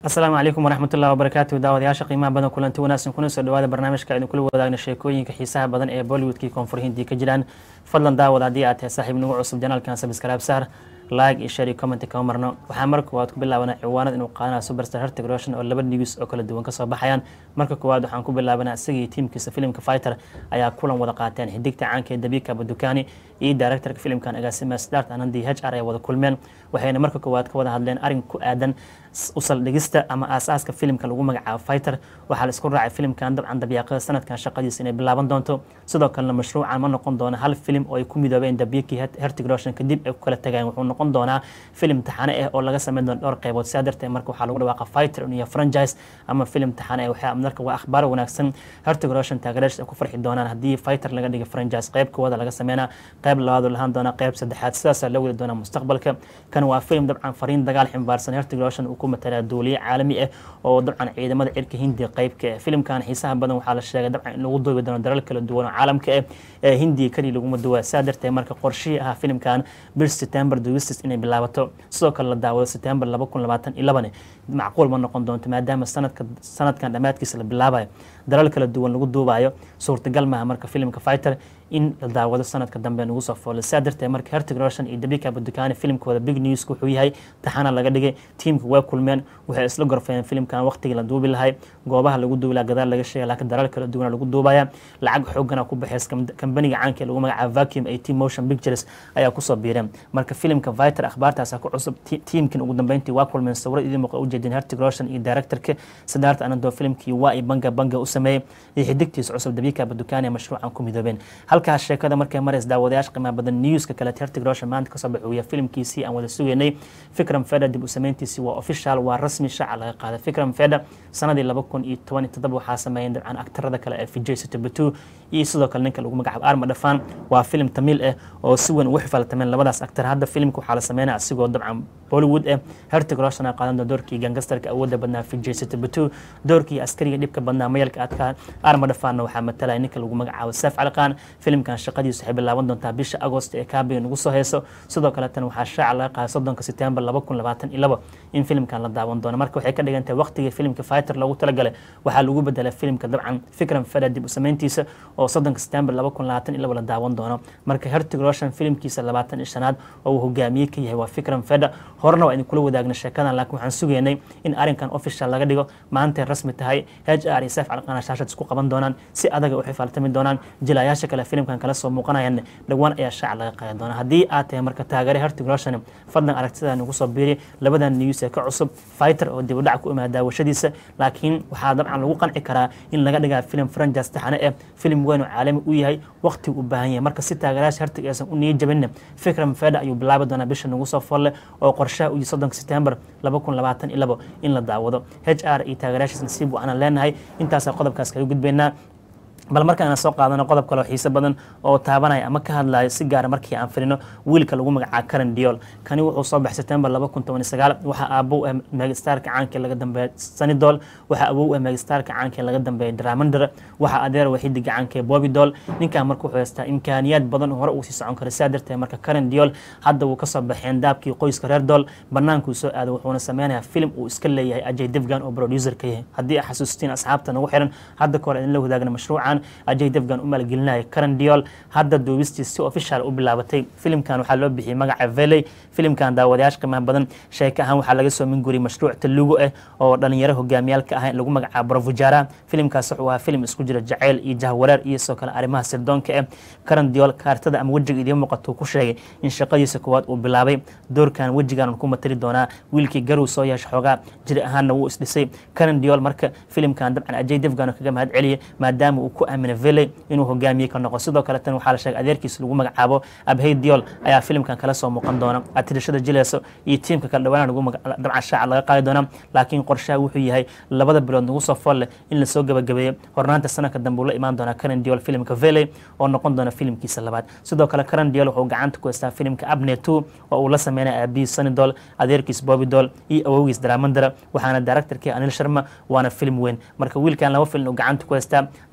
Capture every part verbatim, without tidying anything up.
asalaamu calaykum waraxmatullahi wabarakaatu daawadayaasha qiimaha badan kulanti wanaagsan kuna soo dhawaada barnaamijka aynu kula wadaagna sheekooyinka xiisaha badan ee bollywoodkii koonfur hindii ka jiraan fadlan daawad haddii aad tahay saaxiib nagu cusub janaalkan sabscribe saar like iyo share iyo comment kama marno waxaa marka koowaad ku bilaabanaa ciwaanad inuu qaadanayo superstar Hrithik Roshan oo laba news oo kala duwan ka soo baxayaan marka koowaad waxaan ku bilaabanaa isagii tiimkiisa filimka Fighter ayaa kulan wada qaateen xidigta caanka ee Deepika Padukone iyo directorka filimkan agaasima Siddharth Anand H R ay wada kulmeen waxayna marka koowaad ka wada hadleen arrin ku aadan u saldhigista ama aasaaska filimka lagu magacaabo Fighter waxaa la isku raacay filimkan dabcan dabiiqada sanadkan shaqadiisa inay bilaaban doonto sidoo kalena mashruucan ma noqon doono hal filim oo ay ku midoobeen Deepika Hrithik Roshan kadib ay ku kala tagayeen wuxuu noqon doonaa filim taxane ah oo laga sameyn doono dhowr qaybood sidaa darteed marka waxaa lagu dhawaaqa Fighter inuu yahay franchise ama filim taxane ah waxaa marka waa akhbaar wanaagsan Hrithik Roshan taageerayaasha ku farxi doonaan haddii Fighter laga dhigo franchise qayb kooda laga sameeyna qayb labaad oo lahaan doona qayb saddexaad sidaas la wadi doona mustaqbalka kan waa filim dabcan fariin dagaal ximbaarsan Hrithik Roshan uu ku matala duuliye caalami ah oo dabcan ciidamada cirka Hindiya qaybka filimkan xiisaha badan waxaa la sheegay dabcan in lagu duubi doono dalal kala duwan oo caalamka ah ee Hindiya kaliya lagu duubay sidaa darteed marka qorshihi ah filimkan bil September duubistis inay bilaabato sidoo kale la daawado September laba kun labaatan iyo laba macquul ma noqon doonto maadaama sanadka sanadkan dhamaadkiisa la bilaabayo dalal kala duwan lagu duubayo suurtagal maaha marka filimka Fighter in la daawado sanadka dambe nagu soo foolay sidaa darteed marka Hrithik Roshan iyo Deepika Padukone filimkooda big news wuxuu yahay taxana laga dhigay tiimka way kulmeen waxay isla gorfayeen filimkan waqtigii la duubi lahay goobaha lagu duubi lahaa gadaal laga sheegay laakiin dalal kala duwan lagu duubaya lacag xoogana ku baxaysa kambaniga caanka ee lagu magacaabo Vacuum eighteen Motion Pictures ayaa ku soo biireen marka filimka Fighter akhbaartaas ku cusub tiimkan ugu dambeyntii waa kulmeen sawir idin muuqda u jeedin Hrithik Roshan iyo directorka Siddharth Anand filimkii waa ay banga banga u sameeyay iyo xidigtiisa cusub Deepika Padukone mashruucan ku midoobeen halkaas sheekada markay mareys daawadayaasha qiimaha badan newska kale Hrithik Roshan maanta ka soo baxay filimkiisii aan wada sugeynay Vikram Vedha dib u sameyntiisii waa official waa rasmi shaaca laga qaaday Vikram Vedha sanadii laba kun iyo toban iyo toddoba waxaa sameeyay dabcan aktarada kale ee Vijay Sethupathi iyo sidoo kale ninka lagu magacaabo Arma Dafan waa filim Tamil ah oo si weyn u xifaltameen labadaas aktar hadda filimka waxaa la sameeynaa asigoo dabcan Bollywood ah Hrithik Roshan qaadan doorkii gangsterka awoodda badnaa Vijay Sethupathi doorkii askariga dhibka badnaa mayalka adkaa Arma Dafan waxaa matalay ninka lagu magacaabo Saif Ali Khan filimkan shaqadiisu waxay bilaaban doontaa bisha Agost ee kaabiga nagu soo heeso sidoo kale tan waxaa shaaca laga qaaday soddonka September laba kun labaatan iyo laba in filimkan la daawan doono marka waxay ka dhigan tahay waqtiga filimka Fighter lagu talagalay waxaa lagu bedelay filimka dabcan Vikram Vedha dib u sameyntiisa oo soddonka September laba kun labaatan iyo laba la daawan doono marka Hrithik Roshan filimkiisa labaatan iyo shanaad oo uu hogaamiye ka yahay waa Vikram Vedha horna waa in kula wadaagna sheekadan laakiin waxaan sugeynay in arrinkan official laga dhigo maanta rasmi tahay H R iyo Saif Ali Khan shaashad isku qaban doonaan si adag u xifaaltami doonaan jilayaasha kale filimkan kala soo muuqanayaan dhawaan ayaa shaac laga qaadan doona haddii aad tahay marka taageere Hrithik Roshan fadlan aragtida nagu soo biiri labadan news ee ka cusub Fighter oo dib u dhac ku imaada daawashadiisa laakiin waxaa dabcan lagu qanci karaa in laga dhigaa filim franchise taxane ah filim weyn oo caalami u yahay waqti u baahan yahay marka si taageerayaasha Hrithik aysan u niyad jabin Vikram Vedha ayuu bilaabi doonaa bisha nagu soo folle oo qorshaha u yahay soddonka September laba kun labaatan iyo laba in la daawado H R iyo taageerayaasha nasiib waxaan leenahay intaas qodobkaas kaga gudbeynaa bal markaan soo qaadano qodob kale oo xiiso badan oo taabanaya ama ka hadlayo si gaar markii aan filino wiilka lagu magacaabo Karan Deol kani wuxuu soo baxay September laba kun toban iyo sagaal waxa aabuu ah megastarka caanka laga dambeeyay Sunny Deol waxa aabuu ah megastarka caanka laga dambeeyay Dharmendra waxa adeer wixii gacanka Bobby Deol ninka markuu wuxuu haystaa imkaaniyad badan oo hore uu sii socon karo sidaa darteed marka Karan Deol hadda uu ka soo baxeen daabkii qoyska reer Deol banaanku soo aaday wuxuuna sameeyaa film uu iska leeyahay Ajay Devgan oo producer ka yahay haddii xasuustiin asxaabta nagu xiran hadda kor in la wadaagna mashruucan Ajay Devgan u maalgelinaya Karan Deol hadda duubistiisa si official u bilaabatay filimkan waxaa loo bixiyay magaca Vele filimkan daawadayaasha qiimaha badan sheeka ahaan waxaa laga soo minguriyay mashruuc Telugu ah oo dhalinyaro hogaamiyalka ah lagu magacaabo Bravujara filimkaas wuxuu ahaa filim isku jira jacayl iyo jahwareer iyo soo kale arrimaha sirdoonka ah Karan Deol kaartada ama wajiga idin muuqato ku sheegay in shaqadiisa koowaad uu bilaabay doorkan wajigan ku matali doonaa wiilkii garow soo yeeshay xogaa jir ahaanna wuu isdhisay Karan Deol marka filimkan dabcan Ajay Devgan kaga mahad celiyay maadaama uu ku aaminay Vele inuu hogaamiye ka noqdo sidoo kale tan waxaa la sheegay adeerkiisa lagu magacaabo Abhay Deol ayaa filimkan kala soo muuqan doona atirashada jileeso iyo tiimka kala dhawaan lagu dabcan shaac laga qaadi doona laakiin qorshaha wuxuu yahay labada bilood nagu soo folle in la soo gabagabeeyo hornaanta sanadka dambe la imaan doona Karan Deol filimka Vele oo noqon doona filimkiisa labaad sidoo kale Karan Deol wuxuu gacanta ku haystaa filimka Abne two oo uu la sameeyay Abi Sunny Deol adeerkiisa Bobby Deol iyo awowgiis Dharmendra waxaana directorkii Anil Sharma waana film weyn marka wiilkan laba film uu gacanta ku haystaa nasiib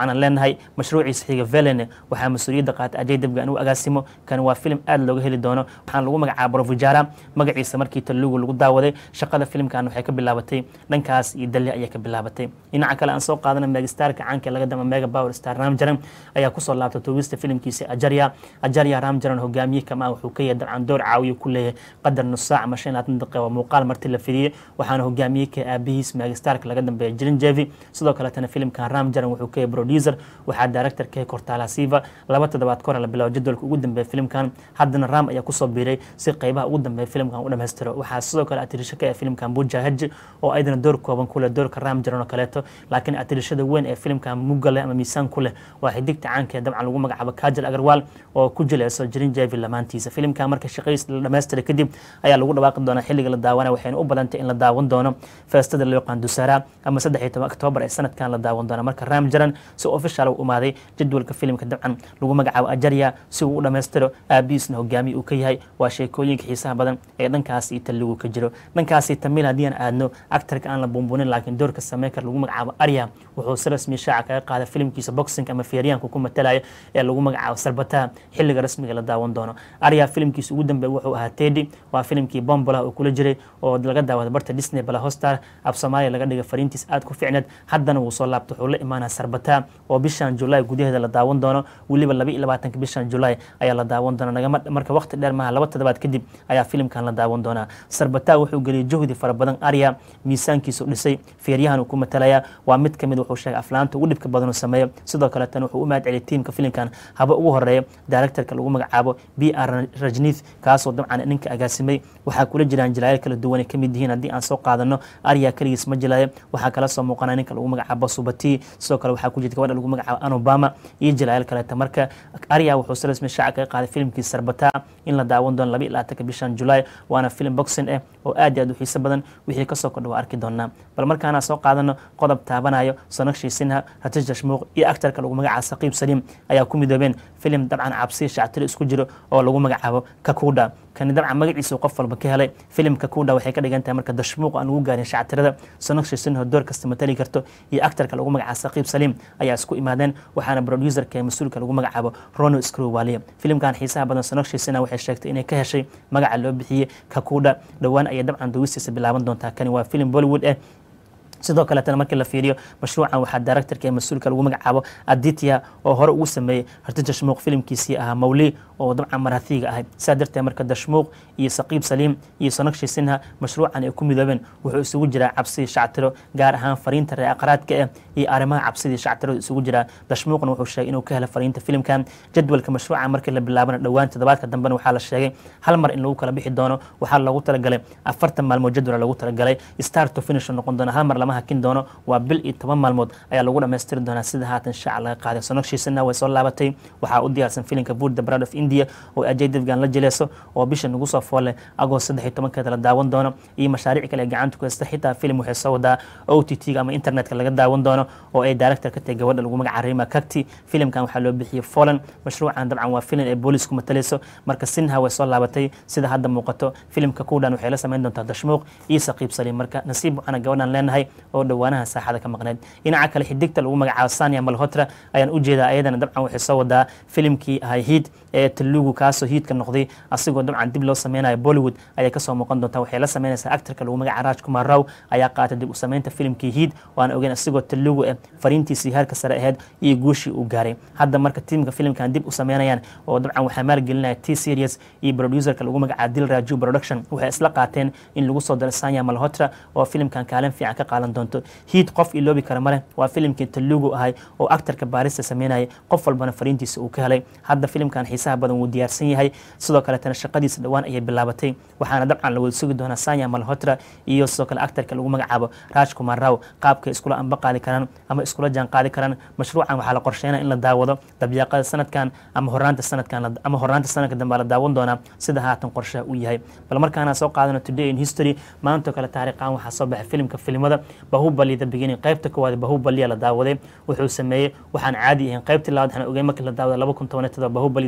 aan leenahay mashruuciisa xiga Velene waxaa mas'uuliyadda qaatay Ajay Devgan uu agaasimo kan waa film aad looga heli doono waxaan lagu magacaabo Provijara magaciisa markii Telugu lagu daawaday shaqada filmkan waxay ka bilaabatay dhankaas iyo Delhi ayay ka bilaabatay dhinaca kale aan soo qaadana megastarka caanka laga dama Mega Power Star Ram Charan ayaa ku soo laabtay toogista filmkiisa Ajarya Ajarya Ram Charan hogaamiye kama wuxuu ka yahay dabcan door caawiyo ku leeyahay qadar nus saac ama shan iyo labaatan daqiiqo muuqaal martii la fidiyay waxaana hogaamiye ka aabihiis megastarka laga dambeeyay Chiranjeevi sidoo kale tan filmkan Ram Charan wuxuu ka yahay producer waxaa director ka Cortala Siva laba toddobaad kor la bilaabo jadwalka ugu dambeeyay filmkan haddana Ram ayaa ku soo biiray si qaybaha ugu dambeeyay filmkan u dhameystiro waxaa sidoo kale atirisha ka filmkan Buja Hajj oo aydan door kooban ku leh doorka Ram Charan oo kaleeto laakiin atirishada weyn ee filmkan mugale ama miisaan ku leh waa xidigta caanka dabcan lagu magacaabo Kajal Agarwal oo ku jilayso Chiranjeevi lamaantiisa filmkan marka shaqadiisa la dhameystiray kadib ayaa lagu dhawaaqi doonaa xilliga la daawanayo waxayna u badantay in la daawan doono feestada loo yaqaan Dussehra ama saddex iyo toban October ee sanadkan la daawan doono marka Ram Charan si official u umaaday jadwalka filmka dabcan lagu magacaabo Ajarya si uu u dhameystiro aabiisna hogaamiye uu ka yahay waa sheekooyinka xiisaha badan ee dhankaas iyo Telugu ka jiro dhankaas Tamil hadii aan aadno actorka aan la buunbuunin laakiin doorka sameeyay lagu magacaabo Arya wuxuu si rasmi shaaca kaga qaaday filmkiisa boxing ama feeriyaanka ku matalaya ee lagu magacaabo Sarbata xilliga rasmiga la daawan doono Arya filmkiisa ugu dambeeyay wuxuu ahaa Teddy waa filmkii Bombola oo kula jiray oo laga daawaday barta Disney Plus Hotstar af Soomaaliya laga dhigay fariintiis aad ku fiicneed haddana wuu soo laabtay wuxuu la imaanaa Sarbata oo bishan July gudaheeda la daawan doono waliba laba iyo labaatanka bishan July ayaa la daawan doona naga marka waqti dheer maaha laba toddobaad kadib ayaa filmkan la daawan doona Sarbata wuxuu galiyay juhdi fara badan Arya miisaankiisu dhisay feeriyahan uu ku matalaya waa mid kamid wuxuu sheegay aflaanta ugu dhibka badan oo sameeyo sidoo kale tan wuxuu u mahad celiyay tiimka filmkan haba ugu horeeya directorka lagu magacaabo B R Rajneesh kaasoo dabcan ninka agaasimay waxaa kula jiraan jilaayal kala duwan ay kamid yihiin haddii aan soo qaadano Arya kaligiis ma jilaayo waxaa kala soo muuqanaya ninka lagu magacaabo Subati sidoo kale waxaa ku jirta gabadha lagu magacaabo Anubama iyo jilaayal kale marka Arya wuxuu si rasmi shaaca kaga qaaday filmkiisa Sarbata in la daawan doono laba iyo labaatanka bishan July waana film boxing ah oo aad iyo aad u xiiso badan wixii ka soo kordhay arki doonaa bal markaana soo qaadano qodob taabanayo Sonakshi Sinha Ratish Deshmukh iyo actorka lagu magacaabo Saqib Salim ayaa ku midoobeen film dabcan cabsi shactir isku jiro oo lagu magacaabo Kakuda kan dabcan magaciisa qof walba ka helay film Kakuda waxay ka dhigan tahay marka Deshmukh aan ugu gaarin shactirada Sonakshi Sinha door kasta matali karto iyo actorka lagu magacaabo Saqib Salim ayaa isku imaadeen waxaana producerka ee mas'uulka lagu magacaabo Rono Screwwaliya filmkan xiisaha badan Sonakshi Sinha waxay sheegtay inay ka heshay magaca loo bixiyay Kakuda dhawaan ay dabcan duwistiisa bilaaban doontaa kan waa film Bollywood eh sidoo kale tan markii la fiiriyo mashruucan waxaa directorka ee mas'uulka lagu magacaabo Aditya oo hore ugu sameeyay Ratish Deshmukh filmkiisii ahaa Mawli oo dabcan Marathiga ahay sidaa darteed marka Deshmukh iyo Saqib Salim iyo Sonakshi Sinha mashruucan ay ku midoobeen wuxuu isugu jiraa cabsi shactiro gaar ahaan fariinta reer aqraadka ah iyo arrimaha cabsidii shactiro isugu jiraa Deshmukhna wuxuu sheegay inuu ka helo fariinta filmkan jadwalka mashruucan markii la bilaabana dhawaan toddobaadka dambena waxaa la sheegay hal mar in lagu kala bixi doono waxaa lagu talagalay afartan maalmood jadwal lagu talagalay start to finish noqon doona hal mar lama hakin doono waa bil iyo toban maalmood ayaa lagu dhameystiri doonaa sida haatan shaaca laga qaaday Sonakshi Sinha way soo laabatay waxaa u diyaarsan filimka Food the Bride of India oo Ajay Devgan la jilayso oo bisha nagu soo foolay Agost saddex iyo tobankeeda la daawan doono iyo mashaariic kale gacanta ku haysta xitaa film waxay soo wadaa O T T ama internetka laga daawan doono oo ay director ka tahay gabadha lagu magacaabo Rima Kakti filmkan waxaa loo bixiyay Fallen mashruucan dabcan waa film ay booliisku matalayso marka Sinha way soo laabatay sida hadda muuqato filmka Kudan waxay la sameyn doontaa Deshmukh iyo Saqib Salim marka nasiib waxaan gabadhan leenahay oo dhawaanaha saaxada ka maqneed dhinaca kale xidigta lagu magacaabo Sania Malhotra ayaan u jeedaa ayadana dabcan waxay soo wadaa filmkii ahay Heat ee Telugu kaasoo Heat ka noqday asigoo dabcan dib loo sameynayo Bollywood ayay ka soo muuqan doontaa waxay la sameynaysaa actorka lagu magacaabo Raj Kumar Rao ayaa qaatay dib u sameynta filmkii Heat waan ogeyn asigoo Telugu ee fariintiisii heerka sare ahayd iyo guushii uu gaaray hadda marka tiimka filmkan dib u sameynayaan oo dabcan waxaa maalgelinaya T series iyo producerka lagu magacaabo Dil Raju Production waxay isla qaateen in lagu soo daro Sania Malhotra oo filmkan kaalin fiican ka qaadan doonto Heat qof iloobi kara male waa filmkii Telugu ahay oo actorka baarista sameynayay qof walbana fariintiisa uu ka helay hadda filmkan xiisaha badan wuu diyaarsan yahay sidoo kale tan shaqadiisa dhawaan ayay bilaabatay waxaana dabcan la wada sugi doonaa Sania Malhotra iyo sidoo kale actorka lagu magacaabo Raj Kumar Rao qaabka iskula amba qaadi karaan ama iskula jaan qaadi karaan mashruucan waxaa la qorsheynaa in la daawado dabiiqada sanadkan ama horaanta sanadkan ama horaanta sanadka dambe la daawan doonaa sida haatan qorshaha uu yahay bal markaana soo qaadano Today in History maanta kale taariikhan waxaa soo baxay filmka filimada Bahubali the Beginning qaybta koowaad Bahubali la daawaday wuxuu sameeyay waxaan caadi ahayn qaybtii labaad waxaan ogeey markii la daawaday laba kun iyo toban Bahubali the Conclusion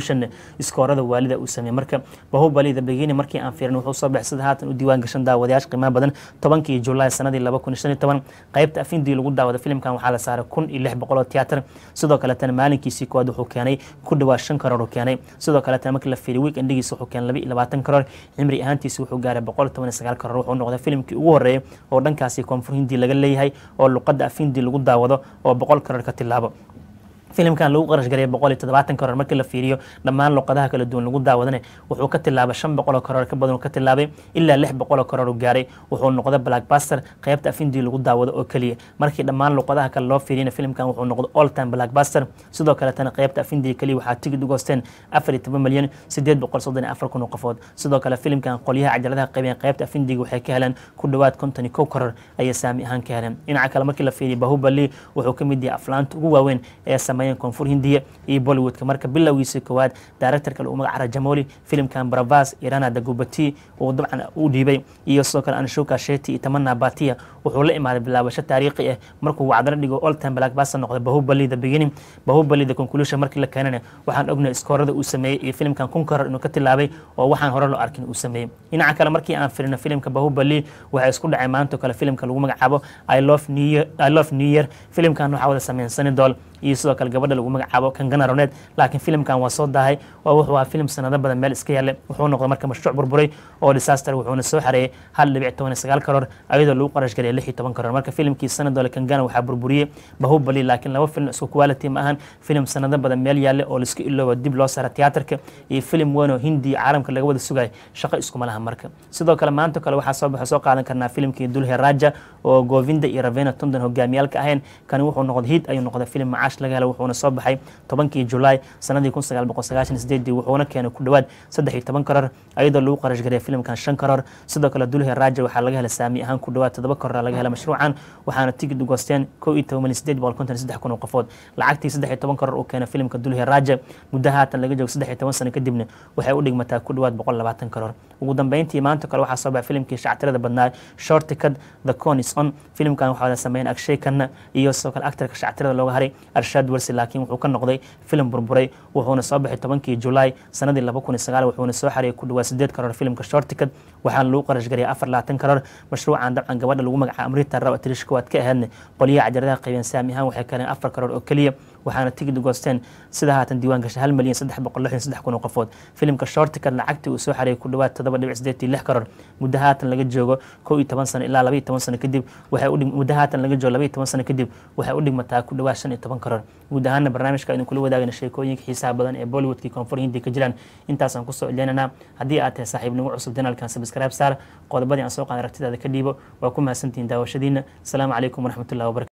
conclusion iskoorada waalida uu sameeyay marka Bahubali the beginning markii aan fiirno wuxuu soo baxay haatan u diiwaan gashan daawadayaasha qiimaha badan tobankii July sanadii laba kun iyo shan iyo toban qaybta afindii lagu daawado filimkan waxaa la saaray kun iyo lix boqol oo tiyaatar sidoo kale tan maalinkiisii koowaad wuxuu keenay ku dhawaad shan karoor oo keenay sidoo kale tan markii la fiiriyo weekendigiisa wuxuu keenay laba iyo labaatan karoor cimri ahaantiisa wuxuu gaaray boqol iyo toban iyo sagaal karoor wuxuu noqday filimkii ugu horeeyay oo dhankaasi koonfur hindi laga leeyahay oo luqadda afindi lagu daawado oo boqol karoor ka tilaabo filimkan lagu qarash gareeyay boqol iyo toddobaatan karoor markii la fiiriyo dhammaan luqadaha kala duwan lagu daawadana wuxuu ka tilaabay shan boqol karoor ka badan ka tilaabay ilaa lix boqol karoor gaaray wuxuu noqday blockbuster qaybta afindi lagu daawado oo kaliya markii dhammaan luqadaha kale loo fiiriyay filimkan wuxuu noqday all time blockbuster sidoo kale tan qaybta afindi kaliya waxaa tigid u goosteen afar iyo toban milyan sideed boqol soddon iyo afar kun oo qofood sidoo kale filimkan qolyaha cajaladaha qaybeen qaybta afindiga waxay ka heleen ku dhawaad konton iyo kow karoor ayay saami ahaan ka heleen dhinaca kale markii la fiiriyo Bahubali wuxuu ka mid yahay aflaanta ugu waaweyn ee sameeyay koonfur hindiya iyo Bollywood marka bilowgiisa koowaad directorka uu magac Rajamouli filimkan Bravas Irana Dagubati oo dabcan uu dhiibay iyo sidoo kale Anshuka Shetty iyo Tamanna Bhatia wuxuu la imaaday bilaabasho taariikhi ah markuu wacdana dhigo all time blockbuster noqday Bahubali the beginning Bahubali the conclusion markii la keenay waxaan ognahay iskoorada uu sameeyay iyo filimkan kun karoor inuu ka tilaabay oo waxaan hore loo arkin uu sameeyay dhinaca kale markii aan fiirino filimka Bahubali waxa isku dhacay maanta kale filimka lagu magacaabo I love New Year I love New Year filimkan waxa wada sameeyay Sanidol iyo sidoo kale gabadha lagu magacaabo Kangana Ranaut laakiin filimkan waa soo daahay waa wuxuu ahaa filim sanado badan meel iska yaale wuxuu noqday marka mashruuc burburay oo disaster wuxuuna soo xareeyay hal dhibic toban iyo sagaal karoor ayadoo lagu qarash gareeyay lix iyo toban karoor marka filimkii Sanadol Kangana waxa burburiyay Bahubali laakiin laba filim isku quality ma ahan filim sanado badan meel yaale oo la iska iloobo dib loo saaray tiyaatarka iyo filim weyn oo Hindi caalamka laga wada sugay shaqo isku malaha marka sidoo kale maanta kale waxa soo baxay soo qaadan karnaa filimkii Dulhe Raja oo Govinda iyo Ravena Tandon hogaamiyalka ahayn kan wuxuu noqday hit ayuu noqday filim macaash laga helay wuxuuna soo baxay tobankii July sanadii kun sagaal boqol sagaashan iyo sideed wuxuuna keenay ku dhawaad saddex iyo toban karoor ayadoo lagu qarash gareeyay filimkan shan karoor sidoo kale Dulhe Raja waxa laga helay saami ahaan ku dhawaad toddoba karoor laga helay mashruucan waxaana tigid u goosteen kow iyo toban milyan sideed boqol konton iyo saddex kun oo qofood lacagtii saddex iyo toban karoor uu keenay filimka Dulhe Raja muddo haatan laga joogo saddex iyo toban sano kadibna waxay u dhigmataa ku dhawaad boqol iyo labaatan karoor ugu dambeyntii maanta kale waxa soo baxay filimkii shactirada badnaa Shortcut The Con is On filimkan waxa la sameeyay Akshay Khanna iyo sidoo kale actorka shactirada looga haray Arshad Warsi laakiin wuxuu ka noqday filim burburay wuxuuna soo baxay tobankii July sanadii laba kun iyo sagaal wuxuuna soo xareeyay ku dhawaad sideed karoor filimka Shortcut waxaan lagu qarash gareeyay afar iyo labaatan karoor mashruucan dabcan gabadha lagu magacaabo Amrita Rao Trishko waad ka ahaadna qoliyaha cajaladaha qaybeen saami ahaan waxay keeneen afar karoor oo kaliya waxaana tigid goosteen sida haatan diiwaan gashay hal milyan saddex boqol lixdan iyo saddex kun oo qofood filimka Shortcut lacagtii uu soo xareeyay ku dhawaad toddoba dhibic sideed iyo lix karoor muddo haatan laga joogo kow iyo toban sano ilaa laba iyo toban sano kadib waxay u muddo haatan laga joogo laba iyo toban sano kadib waxay u dhigmataa ku dhawaad shan iyo toban karoor guud ahaan barnaamijka idin kula wadaagna sheekooyinka xiisaha badan ee Bollywoodkii koonfur Hindi ka jiraan intaas aan ku soo celinayna haddii aad tahay saaxiib nagu cusub channelkan subscribe saar qodobadii aan soo qaaday aragtidaada ka dhiibo waa ku mahadsantihiin daawashadiina assalaamu calaykum waraxmatullaahi wabarakatuh